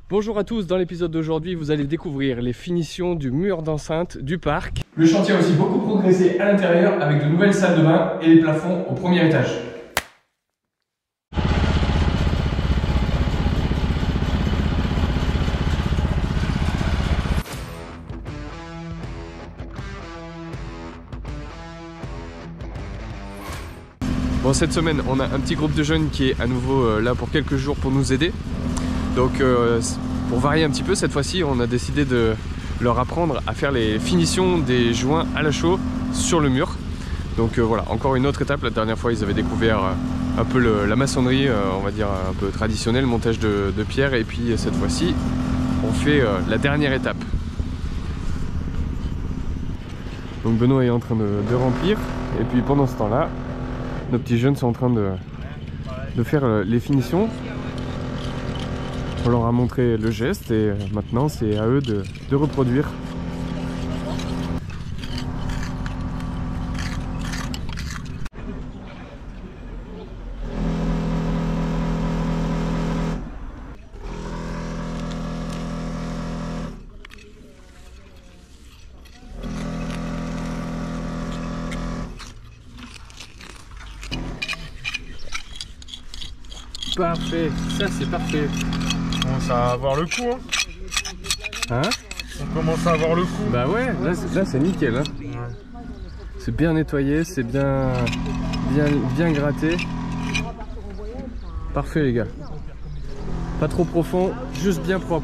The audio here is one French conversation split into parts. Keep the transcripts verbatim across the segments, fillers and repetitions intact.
Bonjour à tous, dans l'épisode d'aujourd'hui vous allez découvrir les finitions du mur d'enceinte du parc. Le chantier a aussi beaucoup progressé à l'intérieur avec de nouvelles salles de bain et les plafonds au premier étage. Bon, cette semaine on a un petit groupe de jeunes qui est à nouveau euh, là pour quelques jours pour nous aider. Donc euh, pour varier un petit peu, cette fois-ci on a décidé de leur apprendre à faire les finitions des joints à la chaux sur le mur. Donc euh, voilà, encore une autre étape. La dernière fois ils avaient découvert euh, un peu le, la maçonnerie, euh, on va dire un peu traditionnelle, montage de, de pierre. Et puis cette fois-ci on fait euh, la dernière étape. Donc Benoît est en train de, de remplir. Et puis pendant ce temps-là, nos petits jeunes sont en train de, de faire les finitions. On leur a montré le geste et maintenant c'est à eux de, de reproduire. Parfait, ça c'est parfait. On commence à avoir le coup, hein. Hein? On commence à avoir le coup. Bah ouais, là, là c'est nickel. Hein. Ouais. C'est bien nettoyé, c'est bien, bien, bien gratté. Parfait les gars. Pas trop profond, juste bien propre.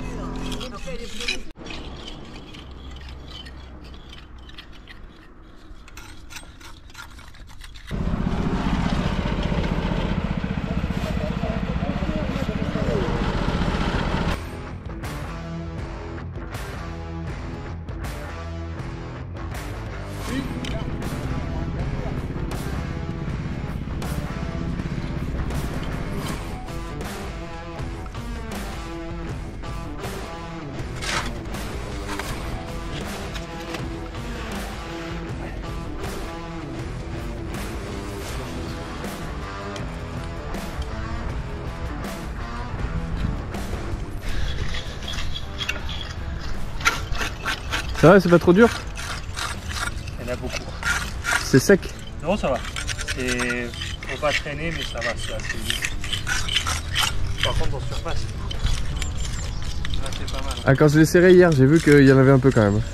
Ça va, c'est pas trop dur? Il y en a beaucoup. C'est sec? Non, ça va. C'est... Faut pas traîner, mais ça va, c'est assez vite. Par contre, en surface, là, c'est pas mal. Ah, quand je l'ai serré hier, j'ai vu qu'il y en avait un peu quand même. Non,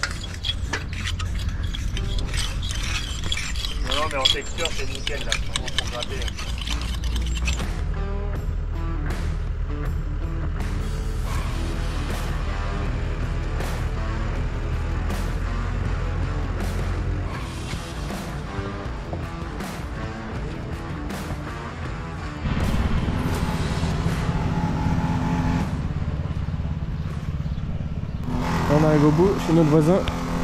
non, mais en texture, c'est nickel là. Pour gratter. On arrive au bout, chez notre voisin.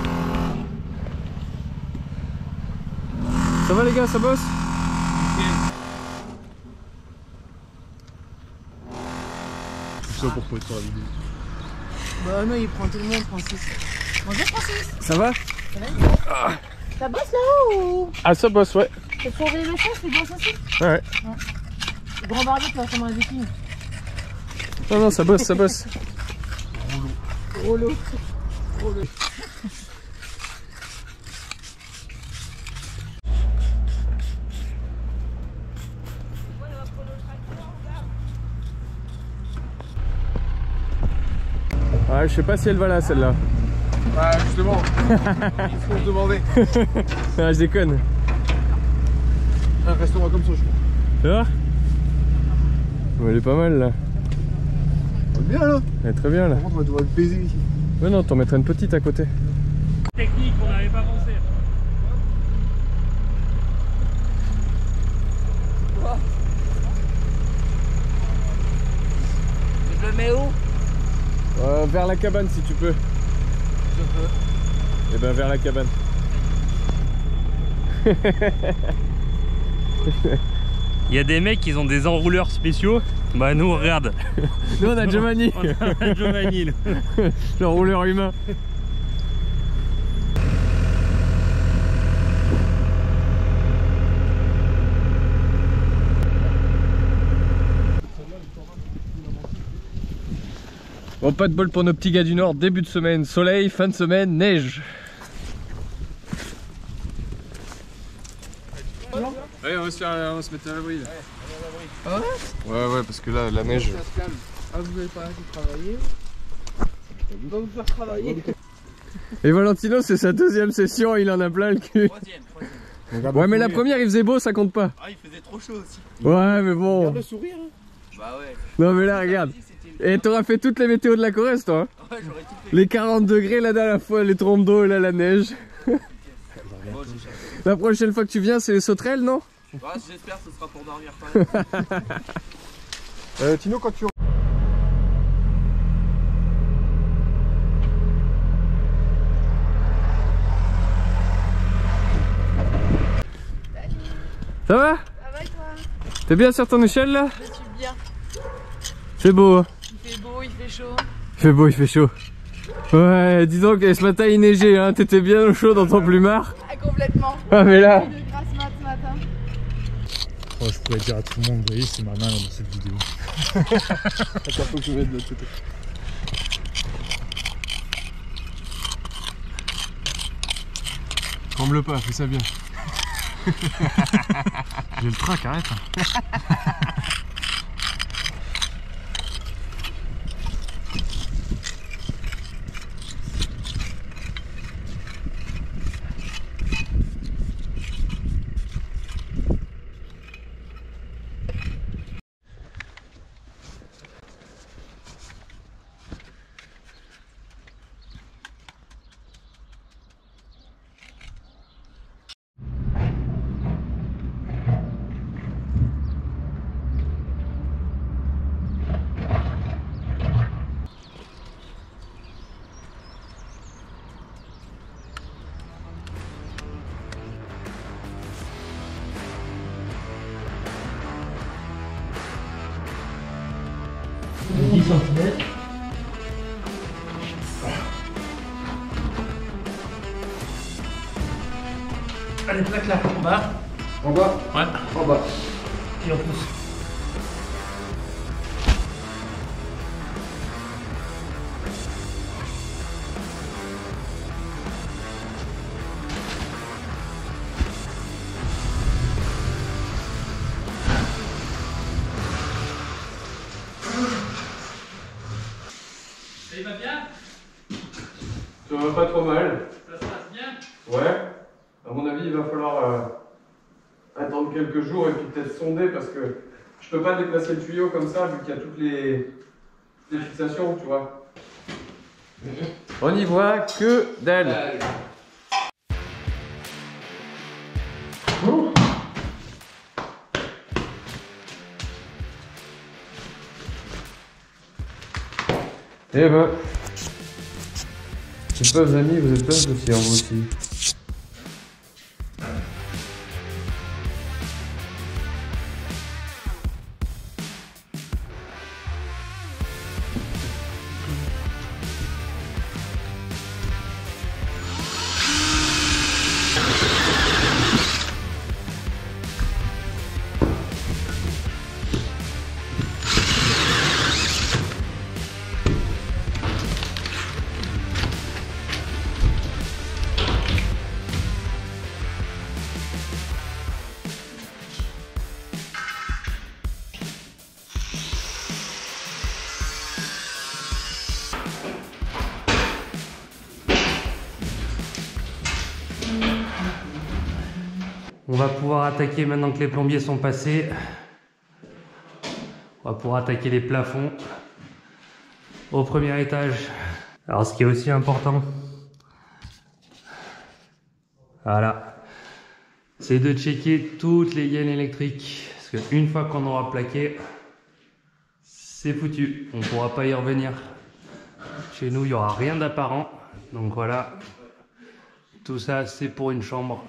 Ça va les gars, ça bosse? Tout ça pour pas être sur la vidéo. Bah non, il prend tout le monde, Francis. Bonjour Francis. Ça va? Ça va? Ah. Ça bosse là-haut ou... Ah, ça bosse, ouais. C'est pour les messages, c'est bon ça aussi? Ouais. Ouais. Le grand barbier, tu vas comme un viking. Non, non, ça bosse, ça bosse. Rolo. Rolo. Ouais, je sais pas si elle va là, celle-là. Bah, justement, il faut se demander. Ah, je déconne. Un restaurant comme ça, je crois. Tu vois? Ouais, elle est pas mal là. On est bien là. Elle est très bien là. Par contre, on va devoir le baiser ici. Ouais, non, t'en mettrais une petite à côté. Technique, on n'avait pas pensé. Je le mets où? Euh, vers la cabane si tu peux. Je peux. Et ben vers la cabane. Il y a des mecs qui ont des enrouleurs spéciaux. Bah nous regarde. Nous on a Giovanni. On a Giovanni. L'enrouleur humain. Bon, pas de bol pour nos petits gars du Nord, début de semaine soleil, fin de semaine neige. Ouais, on va se, faire, on va se mettre à l'abri là. Ah ouais? Ouais, ouais, parce que là, la neige. Ah, vous n'avez pas arrêté de travailler? On va vous faire travailler. Et Valentino, c'est sa deuxième session, il en a plein le cul. Troisième, troisième. Ouais, mais la première, il faisait beau, ça compte pas. Ah, il faisait trop chaud aussi. Ouais, mais bon. Regarde le sourire. Hein. Bah ouais. Non, mais là, regarde. Et t'auras fait toutes les météos de la Corrèze, toi. Hein. Ouais, j'aurais tout fait. Les quarante degrés là dernière fois, les trompes d'eau et là la neige. La prochaine fois que tu viens, c'est les sauterelles, non? Bah, j'espère que ce sera pour dormir quand même. euh, Tino, quand tu... Ça va? Ça va et toi? T'es bien sur ton échelle là? Je suis bien. C'est beau. Hein? Il fait beau, il fait chaud. Il fait beau, il fait chaud. Ouais, dis donc, ce matin il neigeait, hein. T'étais bien au chaud dans ton plumard. Ah, complètement. Ah, mais là. De grasse mat ce matin. Oh, je pourrais dire à tout le monde, vous voyez, c'est ma main là, dans cette vidéo. Attends, faut que je mette de l'autre côté. Tremble pas, fais ça bien. J'ai le trac, arrête. dix centimètres. Allez, plaque là, en bas. En bas? Ouais. En bas. Et on pousse. Ça y va bien? Ça va pas trop mal. Ça se passe bien? Ouais. À mon avis, il va falloir euh, attendre quelques jours et puis peut-être sonder parce que je peux pas déplacer le tuyau comme ça vu qu'il y a toutes les, les fixations, tu vois. On y voit que dalle. Ouh. Eh ben, je sais pas, vos amis, vous êtes pas aussi en vous aussi. On va pouvoir attaquer maintenant que les plombiers sont passés. On va pouvoir attaquer les plafonds au premier étage. Alors ce qui est aussi important, voilà, c'est de checker toutes les gaines électriques. Parce qu'une fois qu'on aura plaqué, c'est foutu. On ne pourra pas y revenir. Chez nous, il n'y aura rien d'apparent. Donc voilà, tout ça c'est pour une chambre.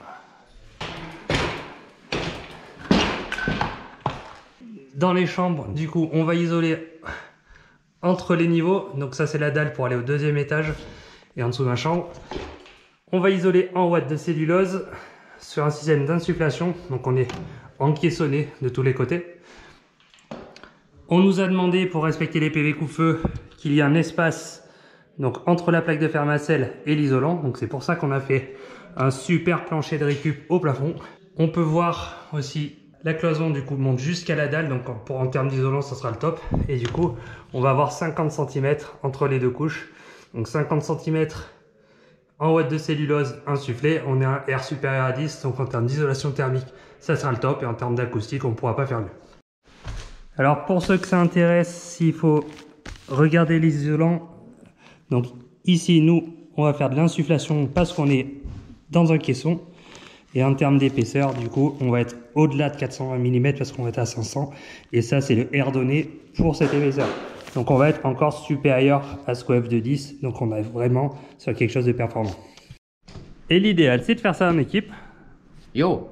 Dans les chambres, du coup, on va isoler entre les niveaux. Donc ça, c'est la dalle pour aller au deuxième étage et en dessous de la chambre. On va isoler en watts de cellulose sur un système d'insufflation. Donc on est encaissonné de tous les côtés. On nous a demandé, pour respecter les P V coup-feu, qu'il y a un espace donc, entre la plaque de Fermacell et l'isolant. Donc c'est pour ça qu'on a fait un super plancher de récup au plafond. On peut voir aussi la cloison du coup monte jusqu'à la dalle. Donc pour en termes d'isolant, ça sera le top. Et du coup, on va avoir cinquante centimètres entre les deux couches. Donc cinquante centimètres en ouate de cellulose insufflé. On est à un R supérieur à dix. Donc en termes d'isolation thermique, ça sera le top. Et en termes d'acoustique, on ne pourra pas faire mieux. Alors pour ceux que ça intéresse, s'il faut regarder les isolants, donc ici nous on va faire de l'insufflation parce qu'on est dans un caisson, et en termes d'épaisseur du coup on va être au-delà de quatre cent vingt millimètres parce qu'on va être à cinq cents, et ça c'est le R donné pour cette épaisseur. Donc on va être encore supérieur à ce qu'au F deux dix, donc on est vraiment sur quelque chose de performant. Et l'idéal c'est de faire ça en équipe. Yo.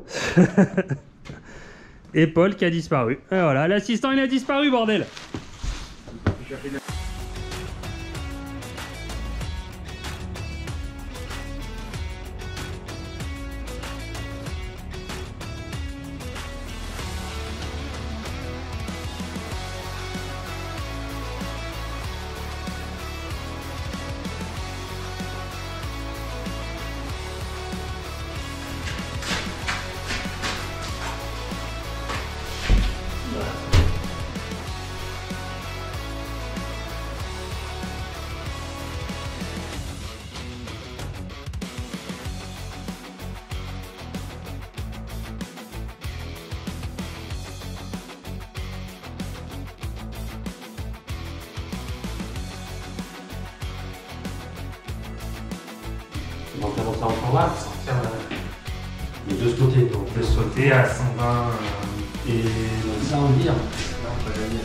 Et Paul qui a disparu. Et voilà, l'assistant il a disparu, bordel. Donc on va en bas, sortir euh, de ce côté, donc de sauter à cent vingt euh, et ça on vire. Là on peut aller.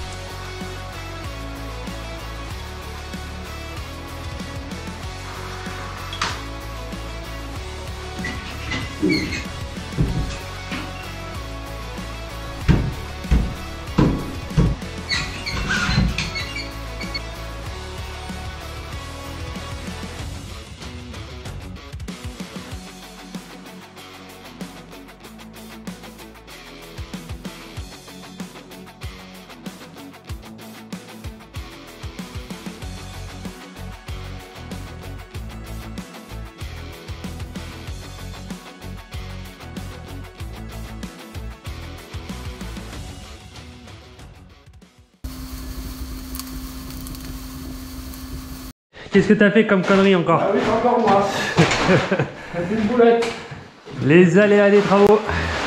Qu'est-ce que t'as fait comme connerie encore? Ah oui, encore moi. J'ai fait une boulette. Les aléas des travaux.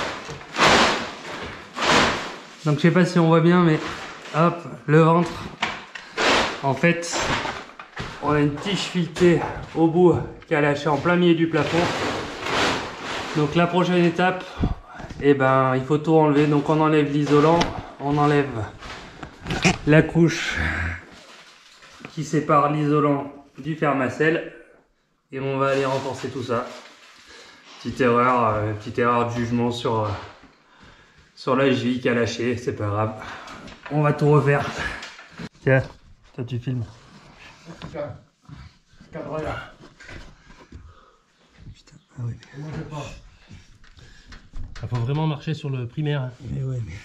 Donc je sais pas si on voit bien, mais hop, le ventre. En fait, on a une tige filetée au bout qui a lâché en plein milieu du plafond. Donc la prochaine étape, eh ben, il faut tout enlever. Donc on enlève l'isolant, on enlève la couche qui sépare l'isolant du Fermacell et on va aller renforcer tout ça. Petite erreur, euh, petite erreur de jugement sur, euh, sur la cheville qui a lâché, c'est pas grave. On va tout refaire. Tiens, toi tu filmes. Putain, cadre là. Putain, ah oui. Moi je pas. Il faut vraiment marcher sur le primaire. Mais ouais, mais...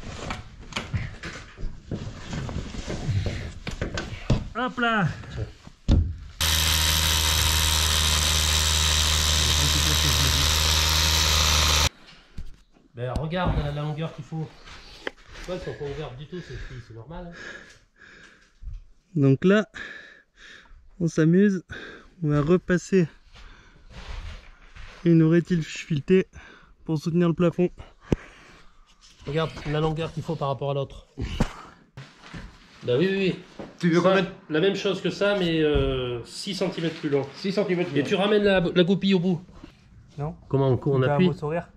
Hop là. Ben regarde la, la longueur qu'il faut. Ouais, ils sont pas ouverts du tout, c'est normal. Hein. Donc là, on s'amuse. On va repasser une rétile filetée pour soutenir le plafond. Regarde la longueur qu'il faut par rapport à l'autre. Bah oui, oui, oui. Tu veux Ça, qu'on mette la même chose que ça, mais euh, six centimètres plus long. six centimètres? Et tu ramènes la, la goupille au bout. Non. Comment on, on appuie? Sourire.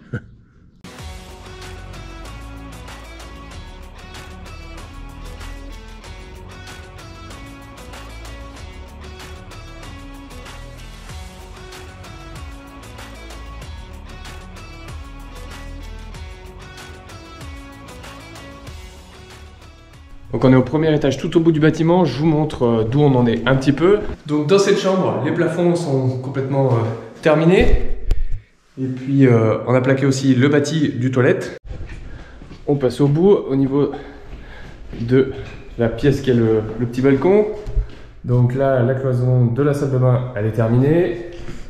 Donc on est au premier étage tout au bout du bâtiment, je vous montre euh, d'où on en est un petit peu. Donc dans cette chambre, les plafonds sont complètement euh, terminés. Et puis euh, on a plaqué aussi le bâti du toilette. On passe au bout au niveau de la pièce qui est le, le petit balcon. Donc là, la cloison de la salle de bain, elle est terminée.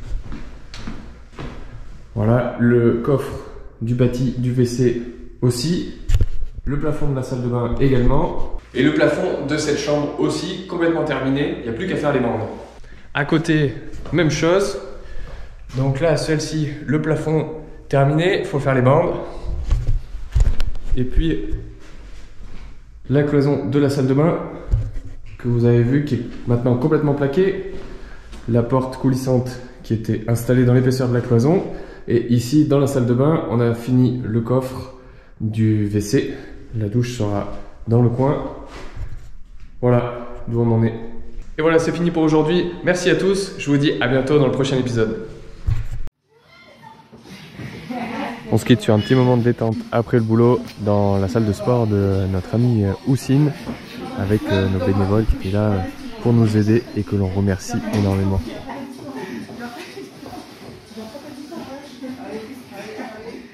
Voilà, le coffre du bâti du W C aussi. Le plafond de la salle de bain également. Et le plafond de cette chambre aussi, complètement terminé. Il n'y a plus qu'à faire les bandes. À côté, même chose. Donc là, celle-ci, le plafond terminé. Il faut faire les bandes. Et puis, la cloison de la salle de bain, que vous avez vu, qui est maintenant complètement plaquée. La porte coulissante qui était installée dans l'épaisseur de la cloison. Et ici, dans la salle de bain, on a fini le coffre du W C. La douche sera dans le coin. Voilà d'où on en est. Et voilà, c'est fini pour aujourd'hui. Merci à tous. Je vous dis à bientôt dans le prochain épisode. On se quitte sur un petit moment de détente après le boulot dans la salle de sport de notre ami Houssine avec nos bénévoles qui étaient là pour nous aider et que l'on remercie énormément.